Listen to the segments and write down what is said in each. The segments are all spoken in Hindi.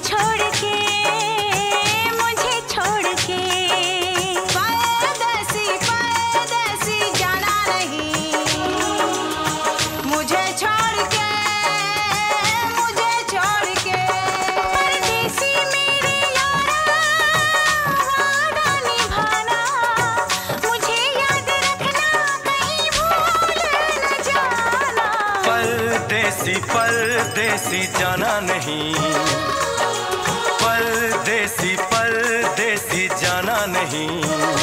छोड़ के, मुझे छोड़ के। परदेसी परदेसी जाना नहीं, मुझे छोड़ के, मुझे छोड़ के। परदेसी मेरे यारा वादा निभाना, मुझे याद रखना कहीं भूल न जाना। परदेसी परदेसी जाना नहीं, परदेसी परदेसी जाना नहीं,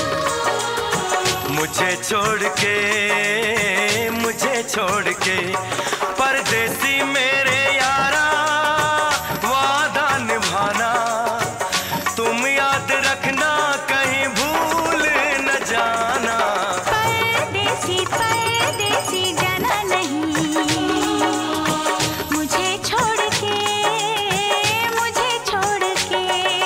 मुझे छोड़ के, मुझे छोड़ के। परदेसी मेरे यारा वादा निभाना, तुम याद रखना कहीं भूल न जाना। परदेसी परदेसी जाना नहीं, मुझे छोड़ के, मुझे छोड़ के।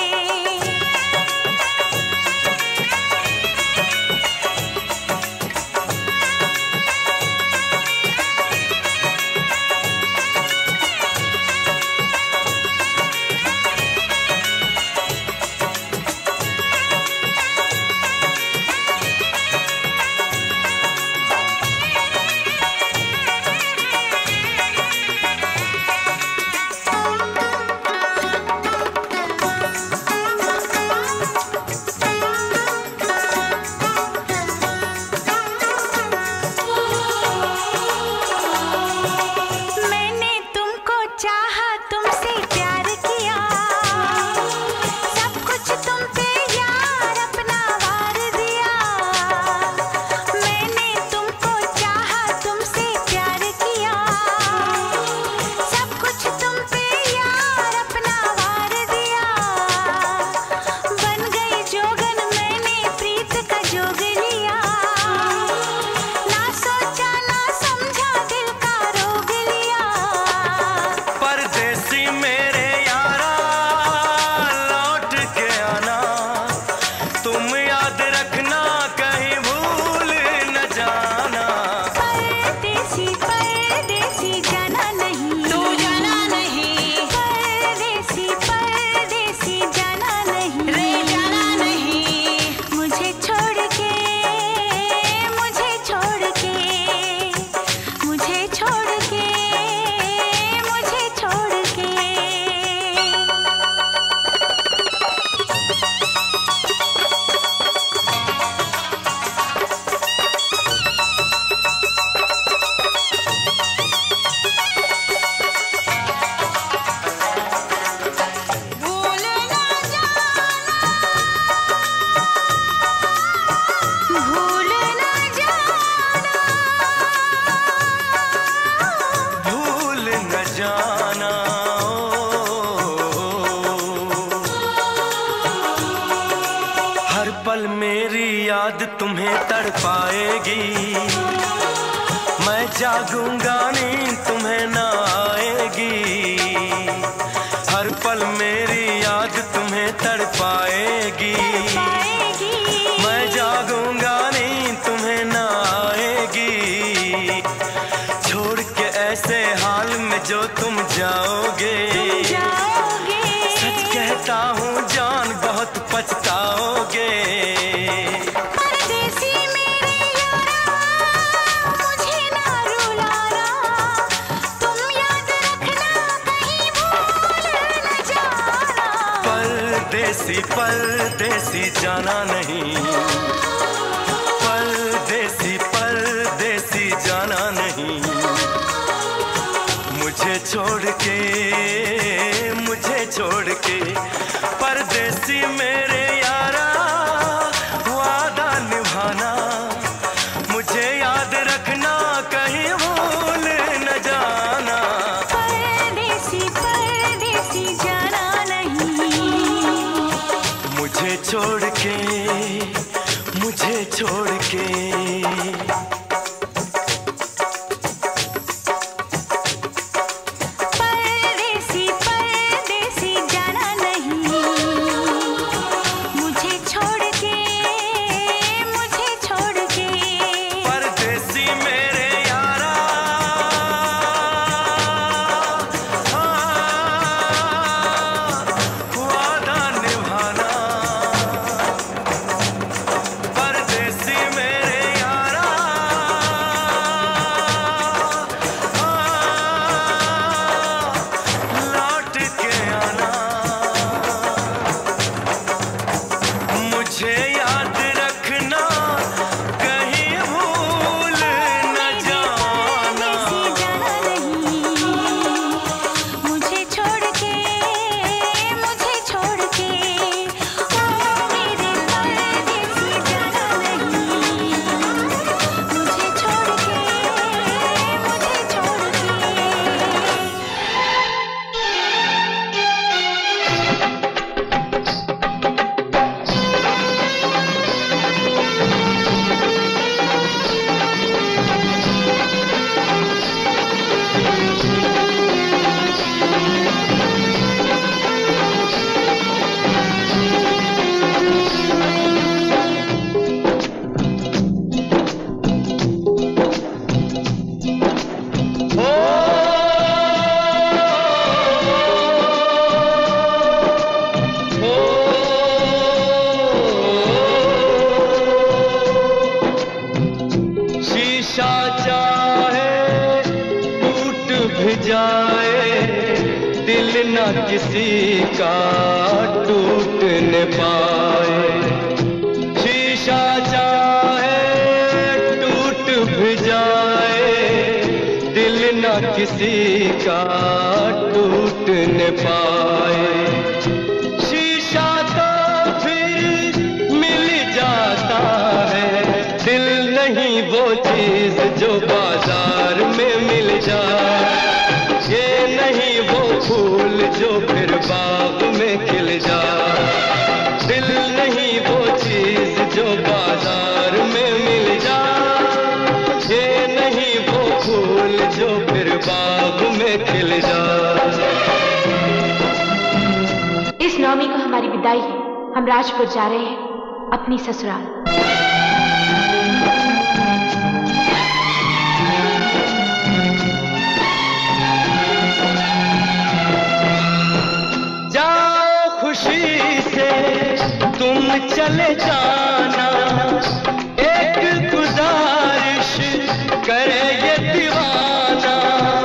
मैंने तुमको चाहा, तुमसे प्यार किया, सब कुछ तुम पे यार अपना वार दिया। मैंने तुमको चाहा, तुमसे प्यार किया, सब कुछ तुम पे यार अपना वार दिया। बन गई जोगन मैंने प्रीत का जोग लिया, ना सोचा ना समझा दिल का रोग लिया। परदेसी मेरे यारा लौट के आना, तुम याद रखना कहीं भूल न जाना। परदेसी परदेसी जाना नहीं, तू जाना नहीं। परदेसी परदेसी जाना नहीं, रे जाना नहीं। मुझे छोड़ के, मुझे छोड़ के, मुझे छोड़ के, मुझे छोड़ के। भूल ना जाना, भूल ना जाना, भूल न जाना। हर पल मेरी याद तुम्हें तड़पाएगी, मैं जागूंगा नींद तुम्हें ना आएगी। हर पल मेरी याद तुम्हें तड़पाएगी, पाएगी। मैं जागूंगा नींद तुम्हें ना आएगी। छोड़ के ऐसे हाल में जो तुम जाओगे, जाओगे। सच कहता हूँ जान बहुत पछताओगे। परदेसी मेरे यारा मुझे ना रुलाना, तुम याद रखना कहीं भूल न जाना। परदेसी परदेसी जाना नहीं, परदेसी परदेसी जाना नहीं, मुझे छोड़ के, मुझे छोड़ के। परदेसी मेरे यारा वादा निभाना, मुझे याद रखना कहीं भूल न जाना। परदेसी परदेसी जाना नहीं, मुझे छोड़ के, मुझे छोड़ के। परदेसी परदेसी जाना नहीं, मुझे छोड़ के, मुझे छोड़ के। परदेसी मेरे यारा किसी का टूट न पाए। शीशा चाहे टूट भी जाए, दिल न किसी का टूट न पाए। शीशा तो फिर मिल जाता है, दिल नहीं वो चीज जो बाजार में मिल जाए। ये नहीं वो फूल जो फिर बाग में खिल जाए। दिल नहीं वो चीज जो बाजार में मिल जाए। ये नहीं वो फूल जो फिर बाग में खिल जाए। इस नौमी को हमारी विदाई है। हम राजपुर जा रहे हैं अपनी ससुराल। खुशी से तुम चले जाना, एक गुजारिश करे ये दीवाना।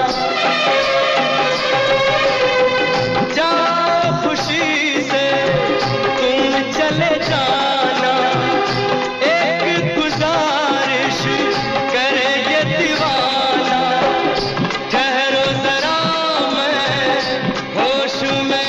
जाओ खुशी से तुम चले जाना, एक गुजारिश करे ये दीवाना। ठहरो जरा मैं होश में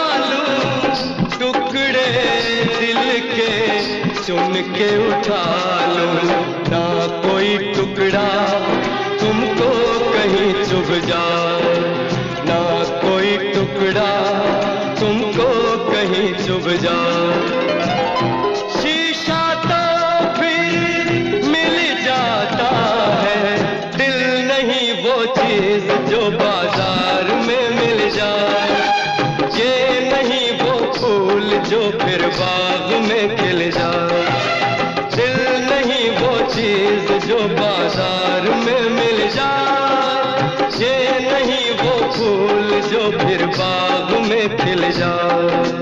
चुन के उठा लूं, ना कोई टुकड़ा तुमको कहीं चुभ जाए। ना कोई टुकड़ा तुमको कहीं चुभ जाए। शीशा तो फिर मिल जाता है, दिल नहीं वो चीज जो बाजार में मिल जाए। ये नहीं वो फूल जो फिर बाग में खिल जाए। दिल नहीं वो चीज जो बाजार में मिल जाए। ये नहीं वो फूल जो फिर बाग में खिल जाए।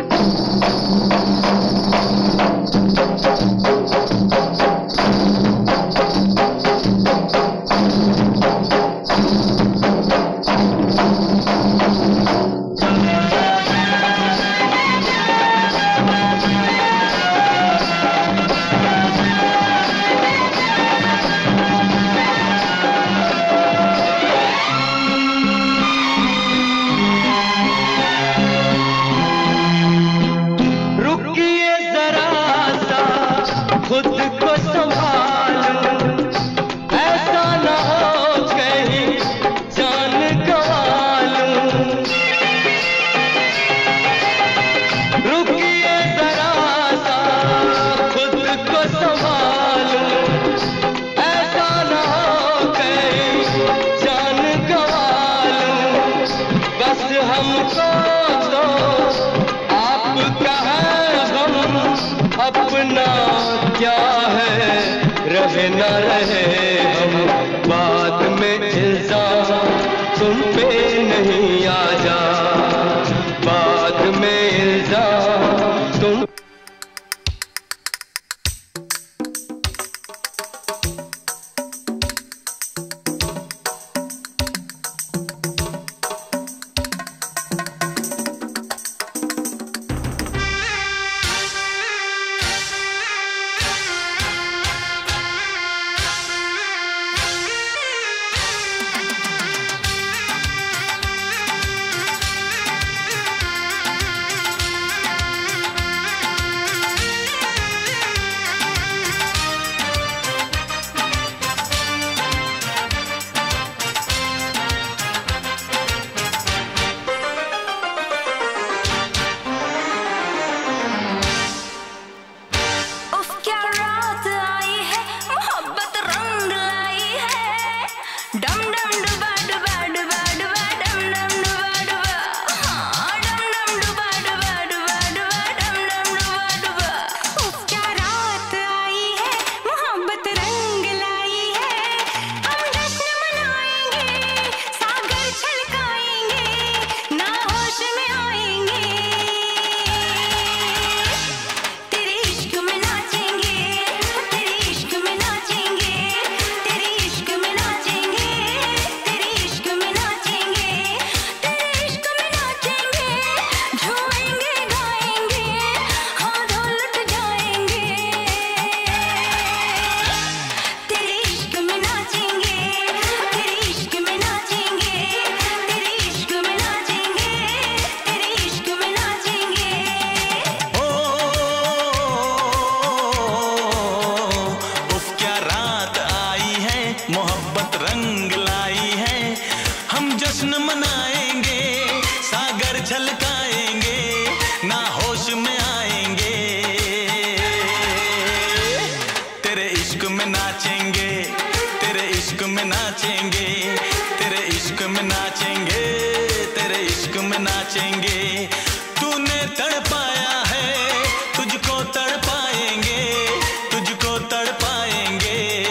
खुद को संभालूं, ऐसा ना हो कहीं जान गंवा लूं। रुकिए जरा सा खुद को संभालूं, ऐसा ना हो कहीं जान गंवा लूं। बस हमको तो आपका है गम, अपना क्या है रहे न रहे हम। बाद में इल्जाम तुम पे नहीं आ जा, बाद में इल्जाम तुम। तड़पाया है, तुझको तड़पाएंगे, तुझको तड़पाएंगे।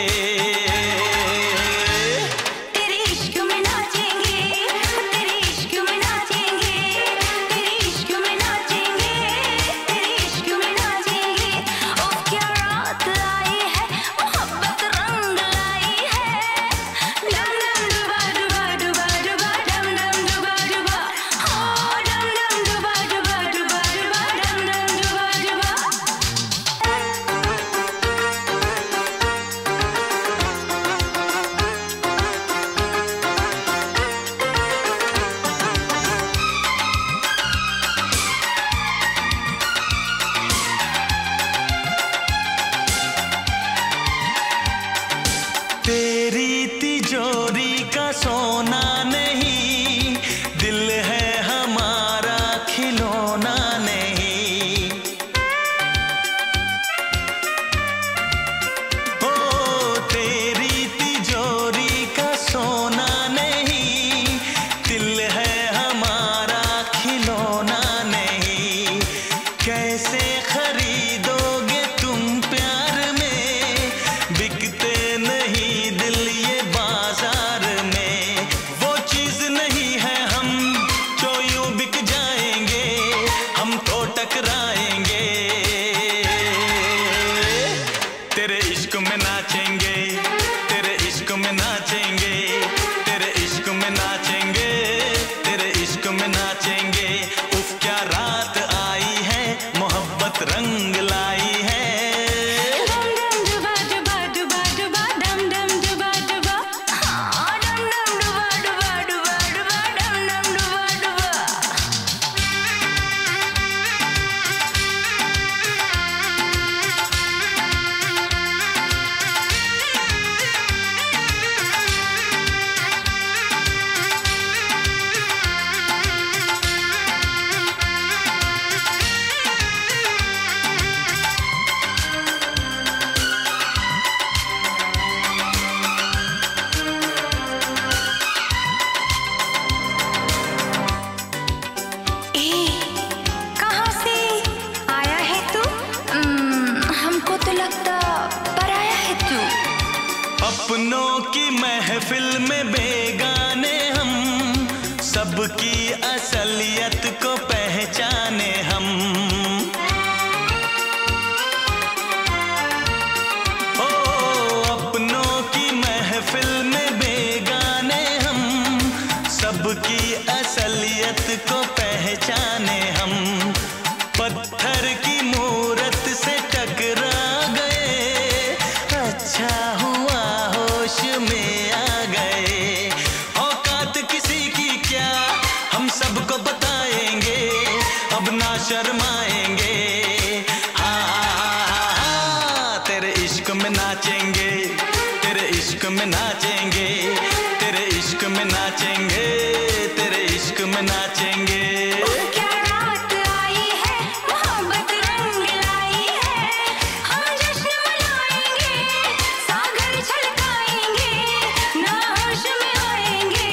तेरे इश्क में नाचेंगे, तेरे इश्क में नाचेंगे, तेरे इश्क में नाचेंगे, तेरे इश्क में नाचेंगे। ओ क्या रात आई है, मोहब्बत रंग लाई है। डम डम डुबा डुबा डुबा डुबा, डम डम डुबा डुबा, हो डम डम डुबा डुबा डुबा डुबा, डम डम डुबा डुबा। तेरी तिजोरी का सोना नहीं, दिल है हमारा खिलौना नहीं। ओ तेरी तिजोरी का सोना नहीं, दिल है हमारा खिलौना नहीं। कैसे खरीदोगे तुम प्यार में, बिकते नहीं दिल ये बाजार में। वो चीज नहीं है हम जो यूं बिक जाएंगे, हम तो टकराएंगे। तेरे इश्क में नाचेंगे, तेरे इश्क में नाचेंगे, तेरे इश्क में नाचेंगे, तेरे इश्क में नाचेंगे। उफ क्या रात आई है, मोहब्बत रंग लाई है। डम डम डुबा डुबा डुबा डुबा, डम डम डुबा डुबा, हाँ डम डम डुबा डुबा डुबा डुबा, डम डम डुबा डुबा। ए, कहाँ से आया है तू? हमको तो लगता पराया है तू। अपनों की महफिल में बेगाने हम, सबकी असलियत को पहचाने हम। ओ अपनों की महफिल में बेगाने हम, सबकी असलियत को पहचाने हम। पत्थर की मूरत से टकरा गए, अच्छा हुआ होश में आ गए। औकात किसी की क्या, हम सबको बताएंगे, अब ना शर्माएंगे। हाँ तेरे इश्क में नाचेंगे, तेरे इश्क में नाचेंगे, तेरे इश्क में नाचेंगे, तेरे इश्क में नाचेंगे। क्या रात आई है, मोहब्बत रंग लाई है। हम जश्न मनाएंगे, सागर छलकाएंगे, ना होश में आएंगे।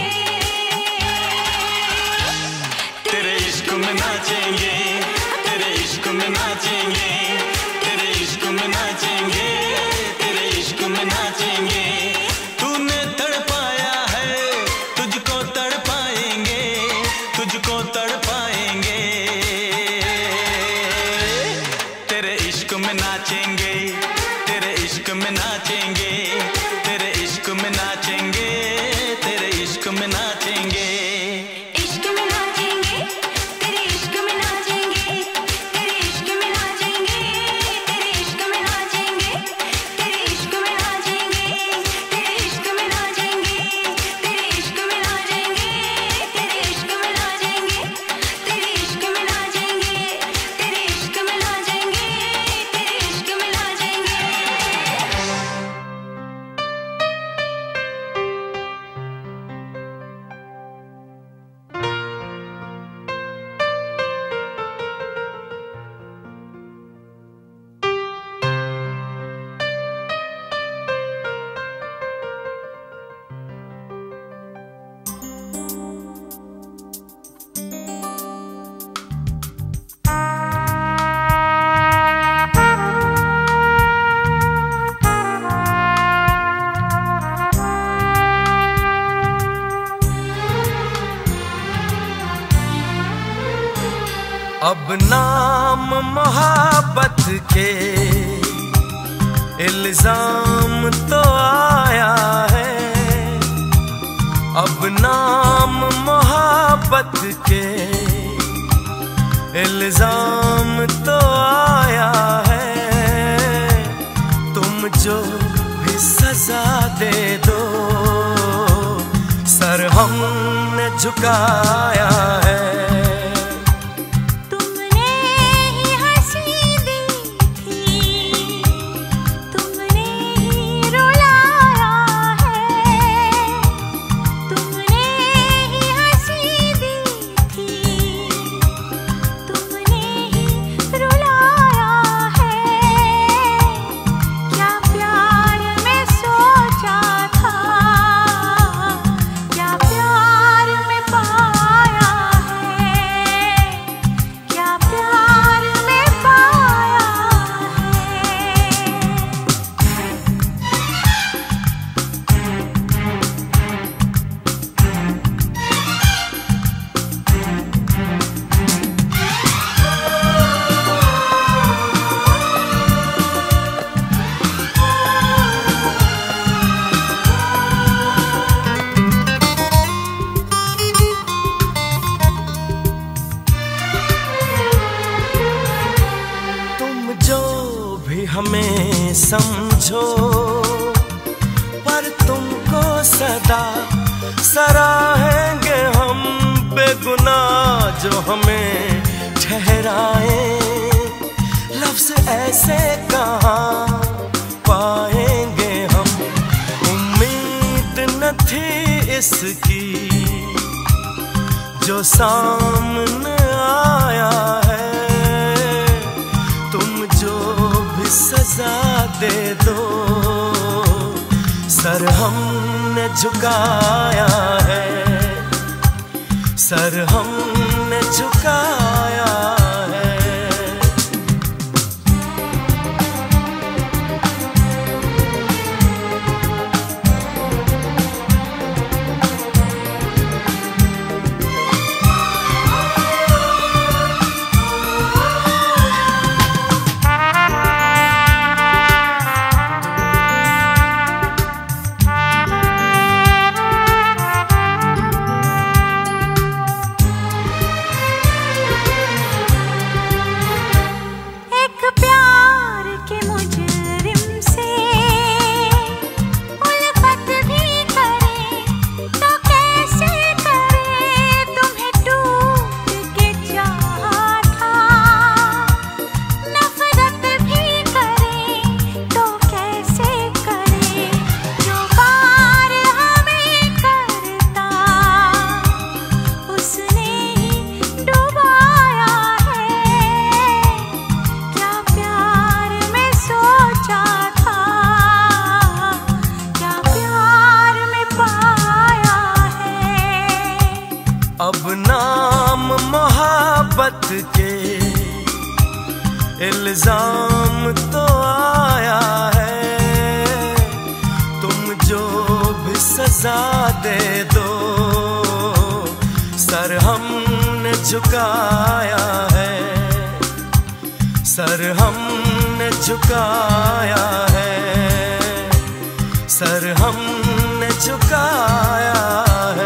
तेरे इश्क में नाचेंगे, तेरे इश्क में नाचेंगे, तेरे इश्क में नाचेंगे, तेरे इश्क में नाचेंगे। तूने तड़पाया है, तुझको तड़पाएंगे, तुझको तड़पाएंगे। तेरे इश्क में नाचेंगे, तेरे इश्क में नाचेंगे, तेरे इश्क में नाचेंगे, तेरे इश्क में नाचेंगे। इश्क में नाचेंगे, तेरे इश्क में नाचेंगे, तेरे इश्क में नाचेंगे, तेरे इश्क में नाचेंगे, तेरे इश्क में नाचेंगे, तेरे इश्क में नाचेंगे, तेरे इश्क में नाचेंगे, तेरे इश्क में नाचेंगे, तेरे इश्क में नाचेंगे, तेरे इश्क में नाचेंगे, तेरे इश्क में नाचेंगे, तेरे इश्क में नाचेंगे। नाम मोहब्बत के इल्जाम तो आया है, अब नाम मोहब्बत के इल्जाम तो आया है। तुम जो भी सजा दे दो, सर हमने झुकाया है। हमें समझो पर तुमको सदा सराहेंगे हम, बेगुनाह जो हमें ठहराए। लफ्ज़ ऐसे कहाँ पाएंगे हम, उम्मीद न थी इसकी जो सामने आया है। सजा दे दो, सर हमने झुकाया है, सर हमने झुकाया है। इल्जाम तो आया है, तुम जो भी सजा दे दो, सर हमने झुकाया है, सर हमने झुकाया है, सर हमने झुकाया है।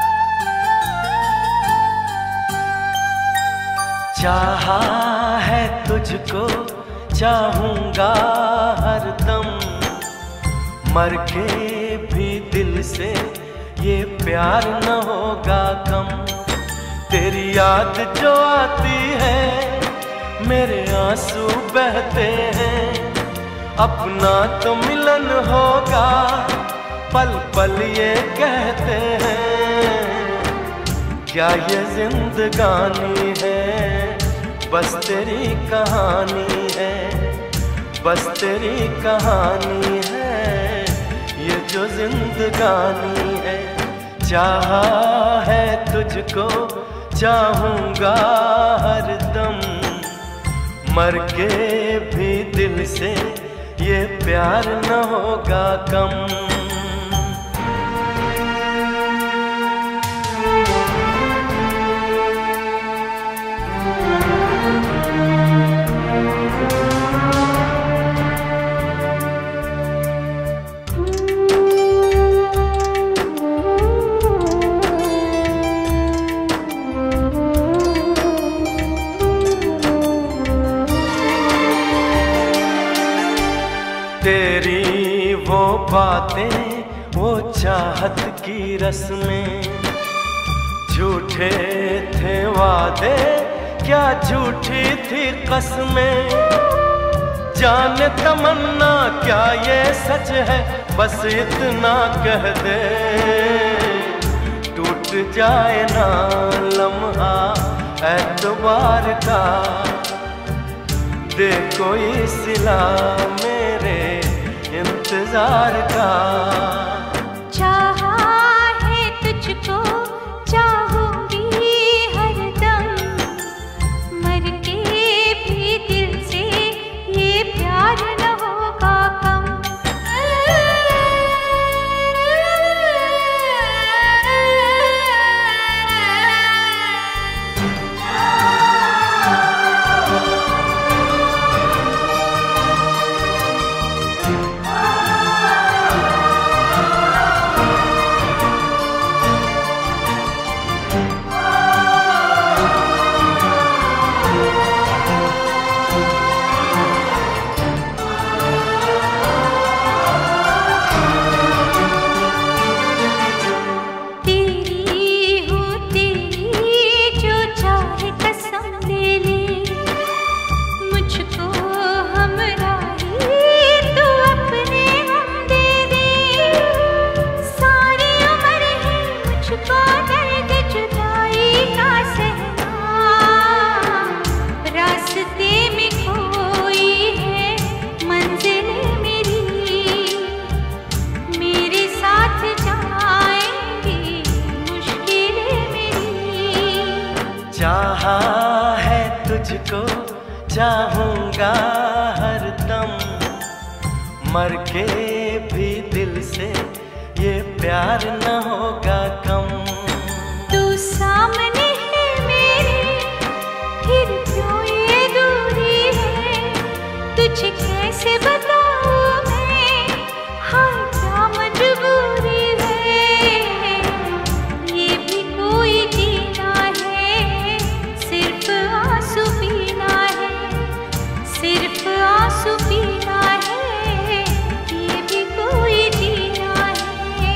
चाहा है तुझको चाहूंगा हरदम, मर के भी दिल से ये प्यार न होगा कम। तेरी याद जो आती है मेरे आंसू बहते हैं, अपना तो मिलन होगा पल पल ये कहते हैं। क्या ये जिंदगानी है बस तेरी कहानी है, बस तेरी कहानी है ये जो जिंदगानी है। चाहा है तुझको चाहूंगा हरदम, मर के भी दिल से ये प्यार न होगा कम। तेरी वो बातें वो चाहत की रस्में, झूठे थे वादे क्या झूठी थी कसमें। जाने तमन्ना क्या ये सच है बस इतना कह दे, टूट जाए ना लम्हा एतबार का, दे कोई सिला मेरे इंतजार का। चाहा है तुझको चाहूंगी हरदम, मर के भी दिल से ये प्यार न होगा कम। चाहा है तुझको चाहूंगा हरदम, मर के भी दिल से ये प्यार न होगा कम। तू सामने है मेरे फिर क्यों ये दूरी है, तुझे कैसे बताऊं मैं हाय क्या मजबूरी है। ये भी कोई जीना है सिर्फ आंसू पीना है, सिर्फ आंसू पीना है, ये भी कोई जीना है।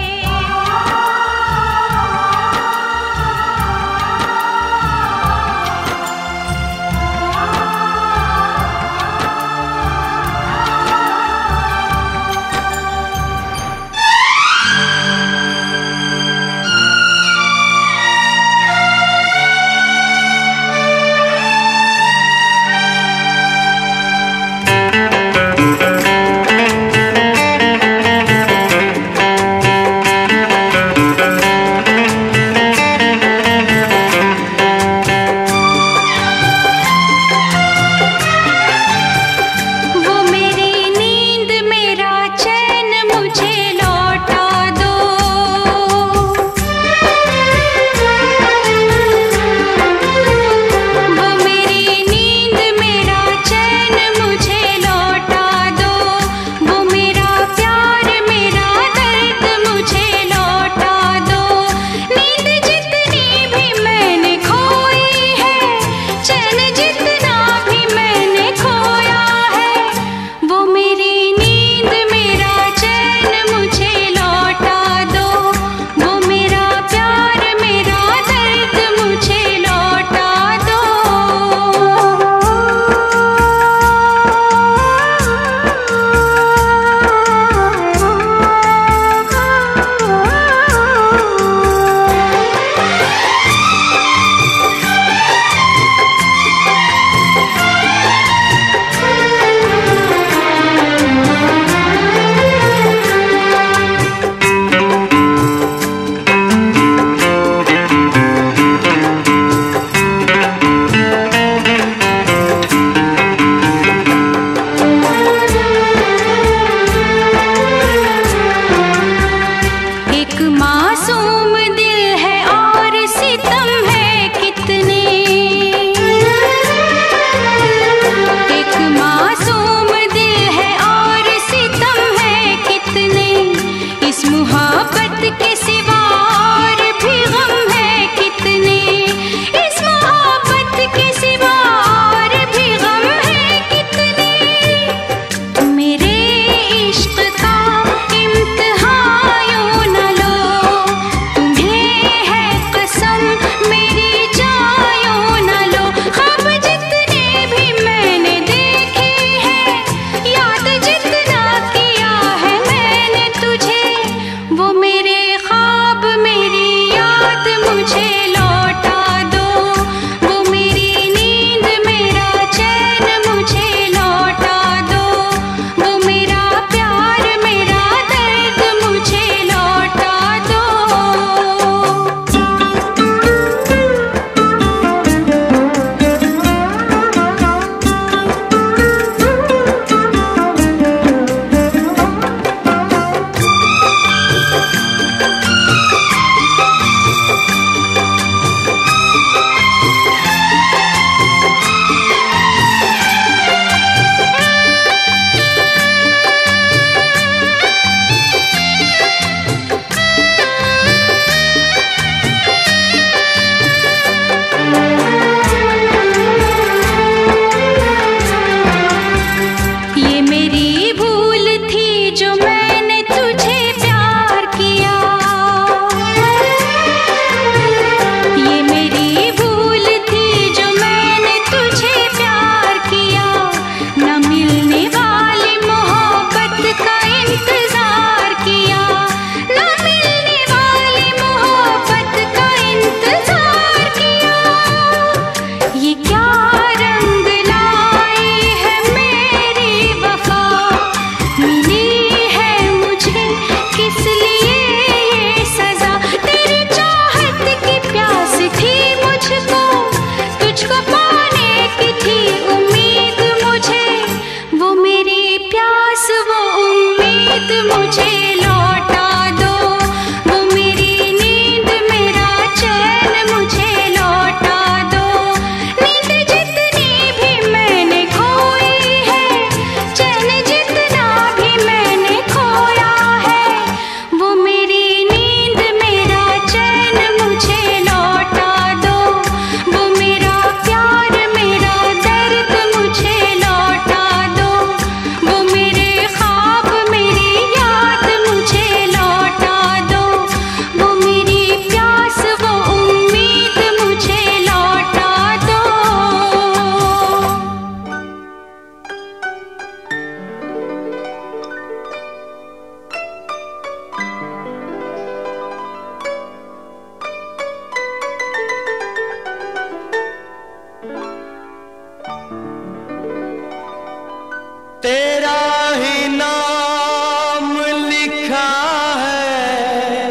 तेरा ही नाम लिखा है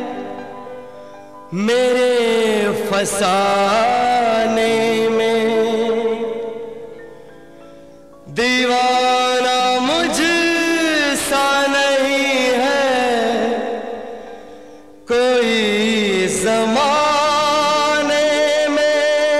मेरे फसाने में, दीवाना मुझसा नहीं है कोई ज़माने में।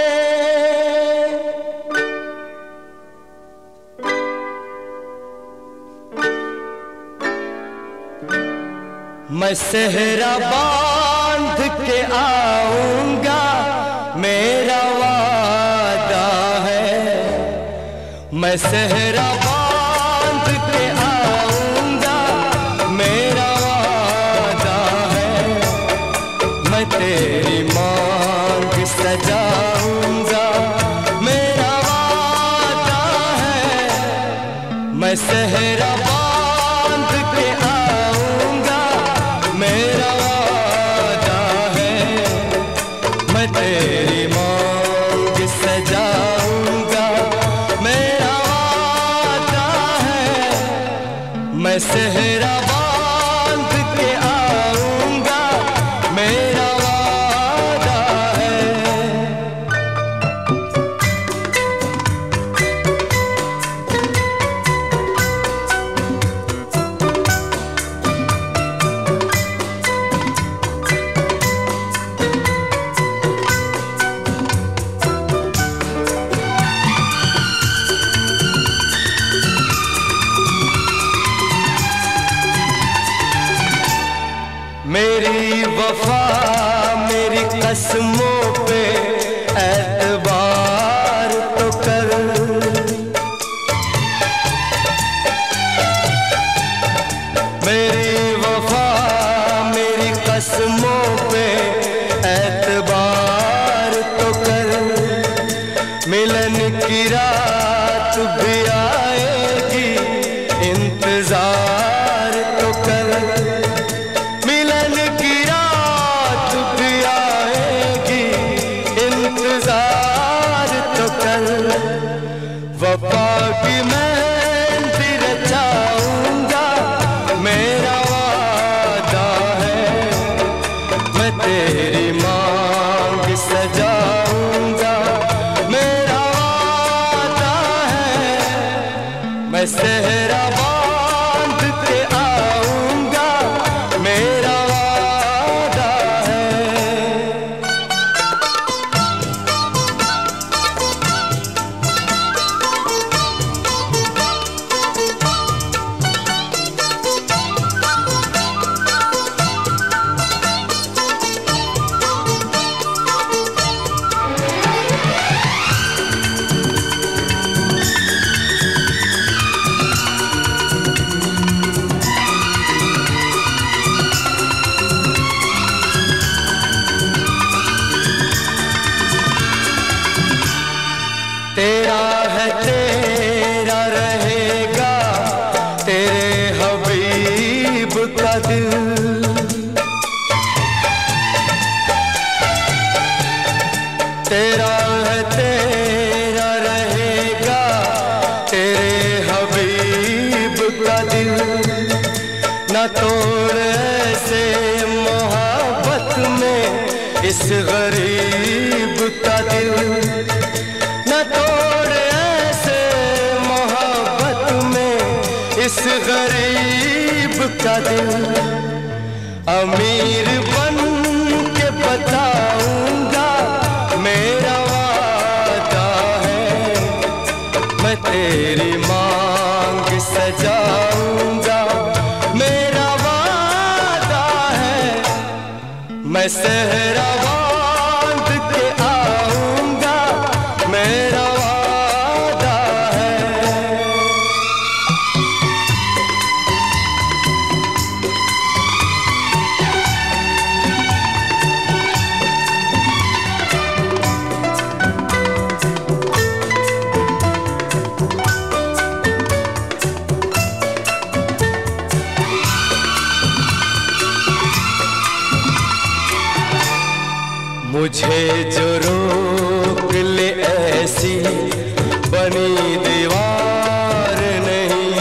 मैं सेहरा बांध के आऊंगा मेरा वादा है, मैं सेहरा बांध के आऊंगा मेरा वादा है, मैं तेरी मांग सजाऊंगा मेरा वादा है, मैं सेहरा बांध के आऊंगा मेरा वादा है, मैं तेरी मांग सजाऊंगा मेरा वादा है, मैं सेहरा बांध के आऊंगा मेरा वादा है। मेरी वफा मेरी कसमों पे एतबार तो कर, मेरी वफा मेरी कसमों पे एतबार तो कर, मिलन की रात भी आएगी इंतजार तो कर, मिलन की रात भी आएगी इंतजार तो कर, वफा की मेहंदी रचाऊंगा मेरा वादा है, मैं तेरी मांग सजाऊंगा मेरा वादा है, मैं सेहरा बांध के आऊंगा मेरा वादा है। तेरा है तेरा रहेगा तेरे हबीब का दिल, तेरा है तेरा रहेगा तेरे हबीब का दिल, न तोड़ ऐसे मोहब्बत में इस गरीब का दिल, न तोड़ ऐसे मोहब्बत में इस गरीब का दिल, अमीर बन के बताऊंगा मेरा वादा है, मैं तेरी मांग सजाऊंगा मेरा वादा है, मैं सेहरा बांध के आऊंगा मेरा वादा है। मुझे जो रोक ले ऐसी बनी दीवार नहीं,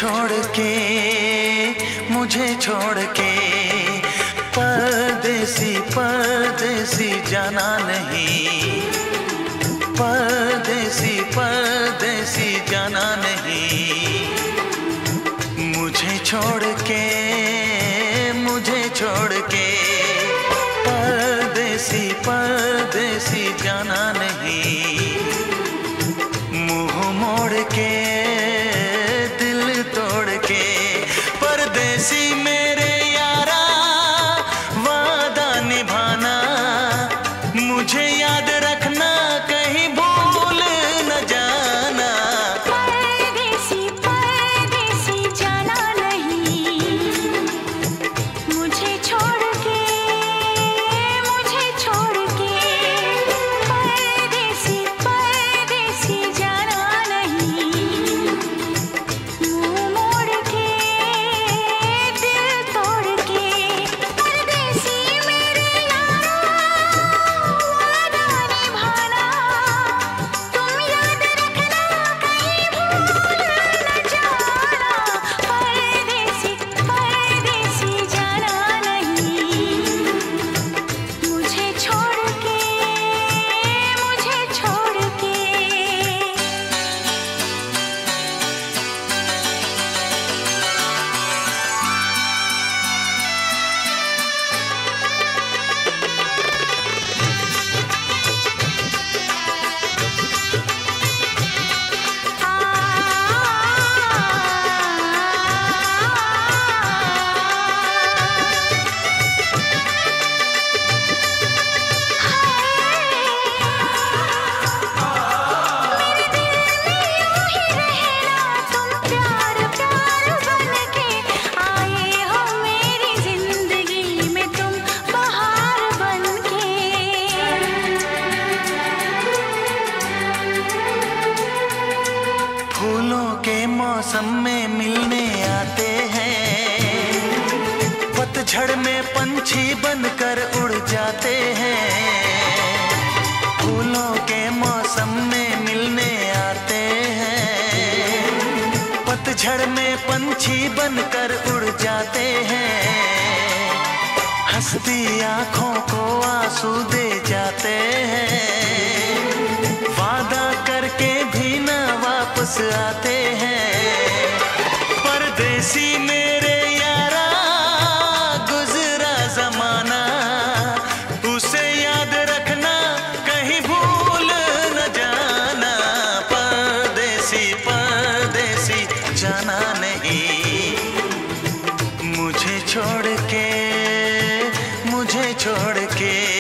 छोड़ के, मुझे छोड़ के, परदेसी परदेसी जाना नहीं, परदेसी परदेसी जाना नहीं, मुझे छोड़ के, मुझे छोड़ के, परदेसी परदेसी जाना नहीं, मुंह मोड़ के दिल तोड़ के, परदेसी मेरे यारा वादा निभाना, मुझे याद रखना कहीं भूल न जाना, परदेसी परदेसी जाना नहीं, मुझे छोड़ के, मुझे छोड़ के, परदेसी परदेसी जाना नहीं, मुंह मोड़ के दिल तोड़ के, परदेसी मेरे यारा वादा निभाना, तुम याद रखना कहीं भूल न जाना, परदेसी परदेसी जाना नहीं, मुझे छोड़ के, मुझे छोड़ के। फूलों के मौसम में मिलने आते हैं, पतझड़ में पंछी बनकर उड़ जाते हैं, फूलों के मौसम में मिलने आते हैं, पतझड़ में पंछी बनकर उड़ जाते हैं, हंसती आंखों को आंसू दे जाते हैं, वादा करके भी ना वापस आते हैं, परदेसी मेरे यारा गुजरा जमाना, उसे याद रखना कहीं भूल न जाना, परदेसी परदेसी जाना नहीं, मुझे छोड़ के, मुझे छोड़ के,